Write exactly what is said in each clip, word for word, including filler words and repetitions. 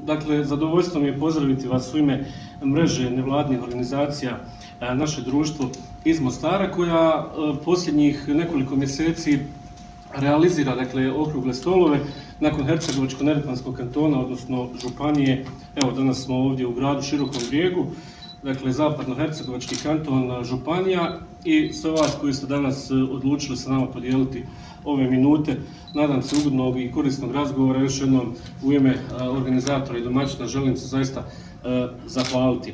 Dakle, zadovoljstvo mi je pozdraviti vas u ime mreže nevladnih organizacija naše društvo iz Mostara, koja posljednjih nekoliko mjeseci realizira, dakle, okrugle stolove nakon Hercegovačko-neretvanskog kantona, odnosno županije. Evo, danas smo ovdje u gradu Širokom Brijegu, dakle, zapadno-hercegovački kanton, županija, i sve vas koji ste danas odlučili sa nama podijeliti ove minute, nadam se ugodnog i korisnog razgovora. Još jednom u ime organizatora i domaćina želim se zaista zahvaliti.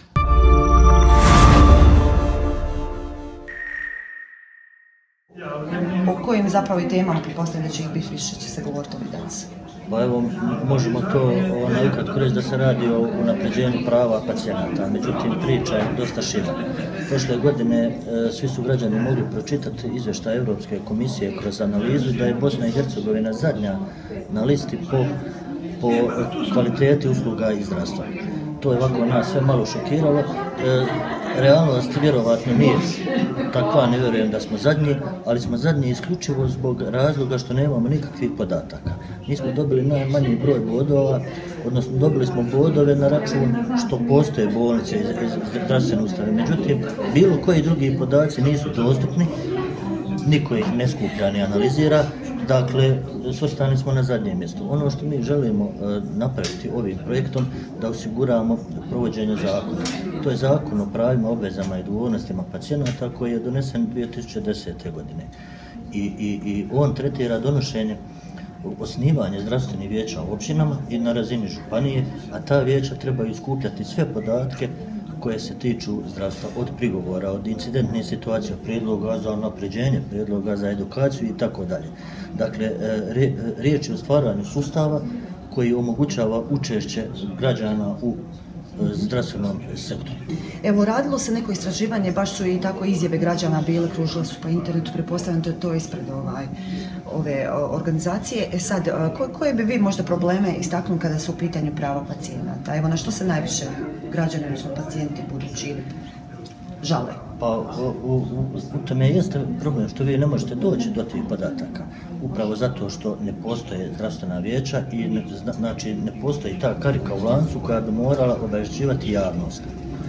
O kojim zapravo i temama pretpostavljam da će ih biti više, će se govoriti ovih danas? Pa evo, možemo to ukratko reći da se radi o unapređenju prava pacijenata, međutim priča je dosta šira. Prošle godine svi su građani mogli pročitati izvještaj Europske komisije kroz analizu da je Bosna i Hercegovina zadnja na listi po, po kvaliteti usluga i zdravstva. To je ovako nas sve malo šokiralo. E, realnost vjerovatno nije takva, ne vjerujem da smo zadnji, ali smo zadnji isključivo zbog razloga što nemamo nikakvih podataka. Mi smo dobili najmanji broj bodova, odnosno dobili smo bodove na račun što postoje bolnice iz zdravstvene ustanove. Međutim, bilo koji drugi podaci nisu dostupni, niko ih ne skuplja ni analizira. Dakle, svrstani smo na zadnjem mjestu. Ono što mi želimo e, napraviti ovim projektom, da osiguramo provođenje zakona. To je zakon o pravima, obvezama i odgovornostima pacijenata koji je donesen dvije tisuće desete. godine. I, i, i on tretira donošenje, osnivanje zdravstvenih vijeća u općinama i na razini županije, a ta vijeća trebaju skupljati sve podatke koje se tiču zdravstva, od prigovora, od incidentne situacije, prijedloga za unapređenje, prijedloga za edukaciju i tako dalje. Dakle, riječ je o stvaranju sustava koji omogućava učešće građana u zdravstvenom sektoru. Evo, radilo se neko istraživanje, baš su i tako izjave građana bile, kružile su po internetu, pretpostavljam da je to ispred ovaj, ove organizacije. E sad, ko, koje bi vi možda probleme istaknuli kada su u pitanju prava pacijenata? Evo, na što se najviše građani, odnosno pacijenti, budući žale? Pa u, u, u tome jeste problem što vi ne možete doći do tih podataka. Upravo zato što ne postoje zdravstvena vijeća i ne, znači ne postoji ta karika u lancu koja bi morala obavješćivati javnost.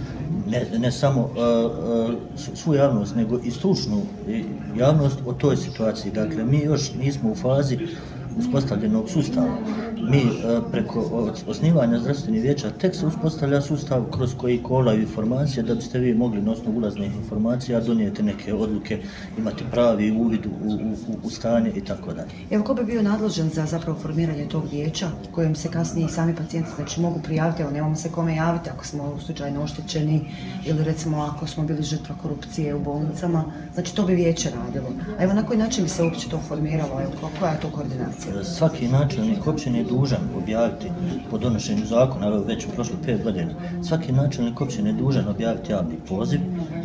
Ne, ne samo uh, uh, svu javnost, nego i stručnu javnost o toj situaciji. Dakle, mi još nismo u fazi uspostavljenog sustava. Mi e, preko osnivanja zdravstvenih vijeća tek se uspostavlja sustav kroz koji kolaju informacije da biste vi mogli na osnovu ulaznih informacija donijeti neke odluke, imati pravi uvid u, u, u stanje i tako dalje. Evo, ko bi bio nadležan za zapravo formiranje tog vijeća kojem se kasnije i sami pacijenti znači mogu prijaviti, evo nemamo se kome javiti ako smo slučajno oštećeni ili recimo ako smo bili žrtva korupcije u bolnicama, znači to bi vijeće radilo. A evo, na koji način bi se uopće to formiralo, evo, koja je to koordinacija? Svaki načelnik općine je dužan objaviti po donošenju zakona, ali već u prošlo pet godina, svaki načelnik općine je dužan objaviti javni poziv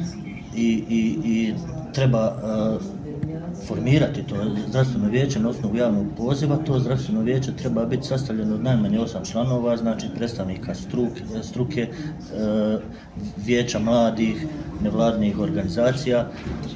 i, i, i treba uh, formirati to zdravstveno vijeće na osnovu javnog poziva. To zdravstveno vijeće treba biti sastavljeno od najmanje osam članova, znači predstavnika struke, struke uh, vijeća mladih, nevladnih organizacija.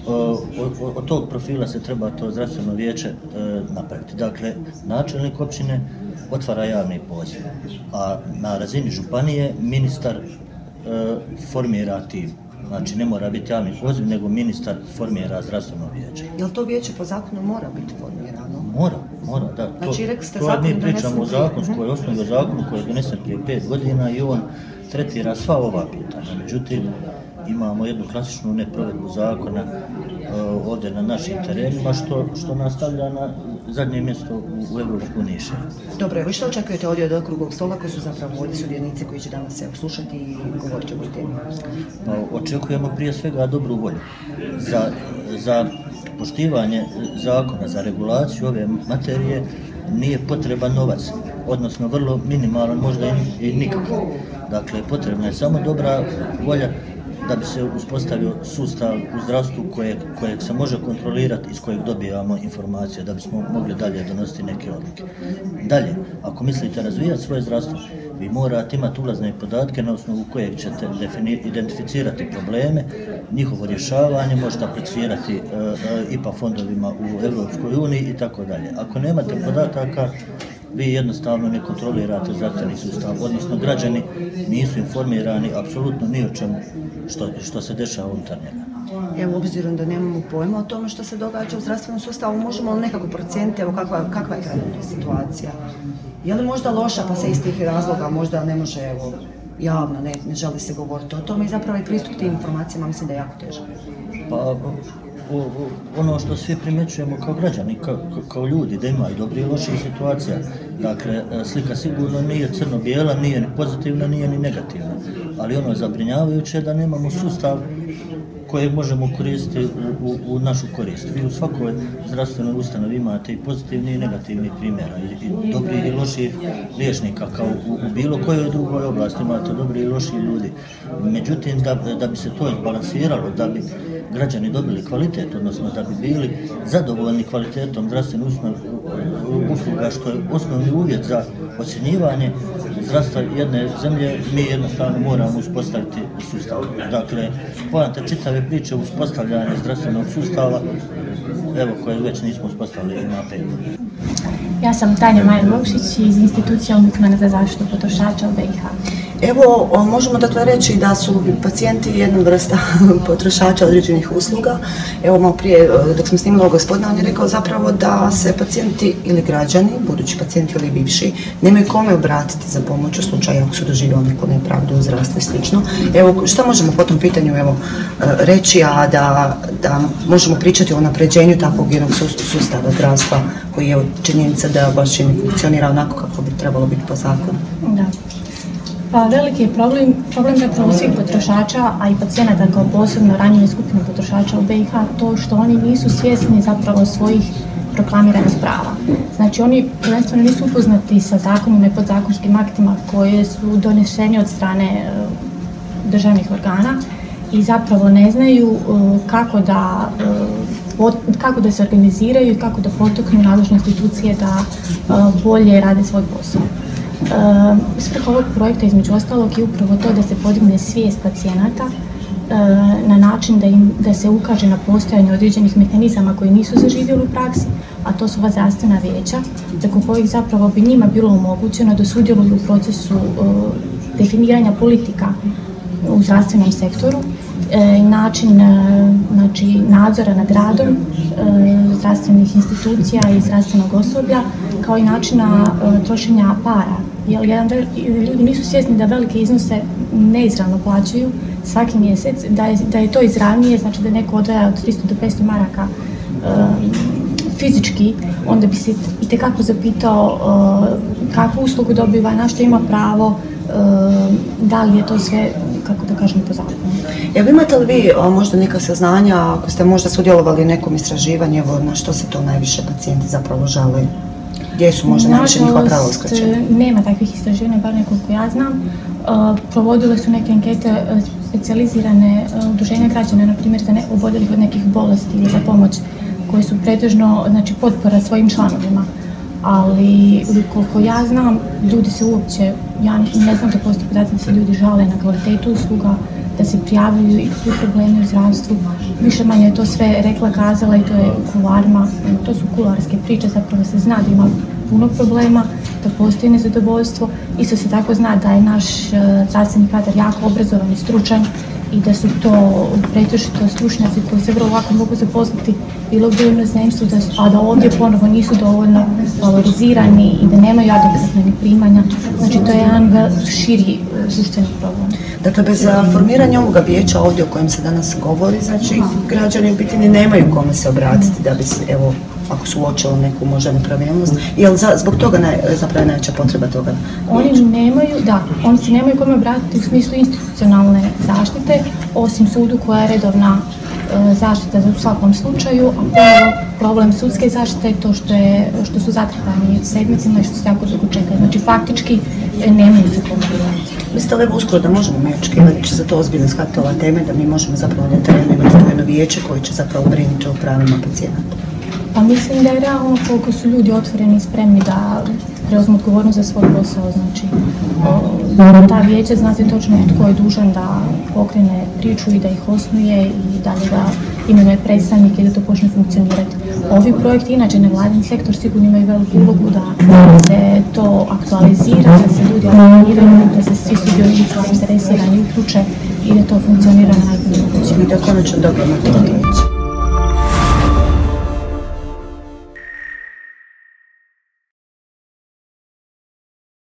Uh, od tog profila se treba to zdravstveno vijeće uh, napraviti. Dakle, načelnik općine otvara javni poziv, a na razini županije ministar uh, formira tim. Znači, ne mora biti javni poziv, nego ministar formira zdravstveno vijeće. Je li to vijeće po zakonu mora biti formirano? Mora, mora, da. Znači, rekli ste to, zakon mi pričamo o uh zakonskoj uh-huh. osnovi, o zakonu koji je donesen prije pet godina i on tretira sva ova pitanja. Međutim, imamo jednu klasičnu neprovedbu zakona uh, ovdje na našim terenima, što, što nas stavlja na zadnje mjesto u, u Evropskoj uniji. Dobro, evo, što očekujete ovdje od okruglog stola koji su zapravo ovdje sudionici koji će danas se slušati i govorit o ovoj temi? Pa, očekujemo prije svega dobru volju za, za poštivanje zakona, za regulaciju ove materije. Nije potreban novac, odnosno vrlo minimalan, možda i, i nikakav. Dakle, potrebna je samo dobra volja da bi se uspostavio sustav u zdravstvu kojeg, kojeg se može kontrolirati i iz kojeg dobijamo informacije da bismo mogli dalje donositi neke odluke. Dalje, ako mislite razvijati svoje zdravstvo, vi morate imati ulazne podatke na osnovu kojeg ćete identificirati probleme, njihovo rješavanje, možete aplicirati uh, I P A fondovima u Evropskoj uniji i tako dalje. Ako nemate podataka, vi jednostavno ne kontrolirate zdravstveni sustav, odnosno građani nisu informirani apsolutno ni o čemu što, što se dešava unutar njega. Evo, obzirom da nemamo pojma o tome što se događa u zdravstvenom sustavu, možemo li nekako procijeniti evo, kakva, kakva je trenutna situacija? Je li možda loša pa se iz tih razloga možda ne može evo, javno, ne, ne želi se govoriti o tome i zapravo i pristup tim informacijama mislim da je jako težak. Pa, o, o, ono što svi primjećujemo kao građani, kao, kao ljudi, da ima i dobri i loših situacija. Dakle, slika sigurno nije crno-bijela, nije ni pozitivna, nije ni negativna. Ali ono zabrinjavajuće je da nemamo sustav kojeg možemo koristiti u, u, u našu korist. Vi u svakoj zdravstvenoj ustanovi imate i pozitivni i negativni primjera, i, i dobri i loši liječnika, kao u, u bilo kojoj drugoj oblasti imate dobri i loši ljudi. Međutim, da, da bi se to izbalansiralo, da bi građani dobili kvalitet, odnosno da bi bili zadovoljni kvalitetom zdravstvene usluga, što je osnovni uvjet za ocjenjivanje zdravstva jedne zemlje, mi jednostavno moramo uspostaviti sustav. Dakle, poanta čitave priče uspostavljanja zdravstvenog sustava, evo koje već nismo uspostavili na pet. Ja sam Tanja Maja Vukšić iz institucije Ombudsmana za zaštitu potrošača u B i H. Evo, možemo dakle reći da su pacijenti jedna vrsta potrošača određenih usluga. Evo, malo prije, dok smo snimali ovog gospodina, on je rekao zapravo da se pacijenti ili građani, budući pacijenti ili bivši, nemaju kome obratiti za pomoć u slučaju ako su doživjeli neku nepravdu u zdravstvu i slično. Evo, šta možemo po tom pitanju evo, reći, a da, da možemo pričati o unapređenju takvog jednog sustava zdravstva koji je činjenica da baš ne funkcionira onako kako bi trebalo biti po zakonu? Da. Pa veliki je problem, problem zapravo svih potrošača, a i pacijenata kao posebno ranjive skupine potrošača u B i H, to što oni nisu svjesni zapravo svojih proklamiranih prava. Znači oni prvenstveno nisu upoznati sa zakonima i podzakonskim aktima koje su doneseni od strane državnih organa i zapravo ne znaju kako da, kako da se organiziraju i kako da potaknu nadležne institucije da bolje rade svoj posao. Svrha ovog projekta između ostalog je upravo to da se podigne svijest pacijenata na način da, im, da se ukaže na postojanje određenih mehanizama koji nisu zaživjeli u praksi, a to su ova zdravstvena vijeća, preko kojih zapravo bi njima bilo omogućeno da sudjeluju u procesu definiranja politika u zdravstvenom sektoru, način znači, nadzora nad radom zdravstvenih institucija i zdravstvenog osoblja, kao i načina trošenja para. Jer jedan, ljudi nisu svjesni da velike iznose neizravno plaćaju svaki mjesec, da je, da je to izravnije, znači da neko odvaja od tristo do petsto maraka um, fizički, onda bi se itekako zapitao uh, kakvu uslugu dobiva, na što ima pravo, uh, da li je to sve, kako da kažem, po zakonu. Evo, imate li vi a, možda neka saznanja, ako ste možda sudjelovali u nekom istraživanju, evo, na što se to najviše pacijenti zapravo žale? Gdje su možda najviše njihova prava uskraćena? Nema takvih istraživanja, bar nekoliko ja znam. Uh, provodile su neke ankete uh, specijalizirane uh, udruženja građana, na primjer za ne, oboljelih od nekih bolesti ili za pomoć, koje su pretežno znači, potpora svojim članovima. Ali koliko ja znam, ljudi se uopće, ja ne znam da postoji podatak da se ljudi žale na kvalitetu usluga, da se prijavljuju i kakvi problemi u zdravstvu. Više manje je to sve rekla, kazala i to je u kuloarima, to su kuloarske priče, zapravo se zna da ima puno problema, da postoji nezadovoljstvo. Isto se tako zna da je naš zdravstveni kadar jako obrazovan i stručan i da su to pretežito stručnjaci koji se vrlo lako mogu zaposliti bilo gdje u inozemstvu, a da ovdje ponovo nisu dovoljno valorizirani i da nemaju adekvatne primanja. Znači to je jedan širi društveni problem. Dakle, bez formiranja ovoga vijeća ovdje o kojem se danas govori, znači građani u biti nemaju kome se obratiti da bi se, evo, ako su uočili neku možda nepravilnost, jel za, zbog toga naj, zapravo najveća potreba toga? Oni nemaju, da, oni se nemaju kome obratiti u smislu institucionalne zaštite, osim sudu koja je redovna e, zaštita za u svakom slučaju, a ponovo problem sudske zaštite je to što, je, što su zatrpani sedmicima i što se jako dugo čekaju. Znači faktički e, nemaju se kome obratiti. Mislite li uskoro da možemo mi očekivati da će se to ozbiljno shvatiti ova teme, da mi možemo zapravo na terenu imati jedno vijeće koje će zapravo brinuti o pravima pacijenata? Pa mislim da je realno koliko su ljudi otvoreni i spremni da preuzmu odgovornost za svoj posao. Znači, o, ta vijeće znate točno tko je dužan da pokrene priču i da ih osnuje i dalje da imenuje predstavnike i da to počne funkcionirati. Ovi projekti, inače nevladin sektor, sigurno imaju veliku ulogu da se to aktualizira, da se ljudi organiziraju, da se svi sudionici zainteresirani uključe i da to funkcionira na najbolji mogući. I da konačno dobijemo to vijeće.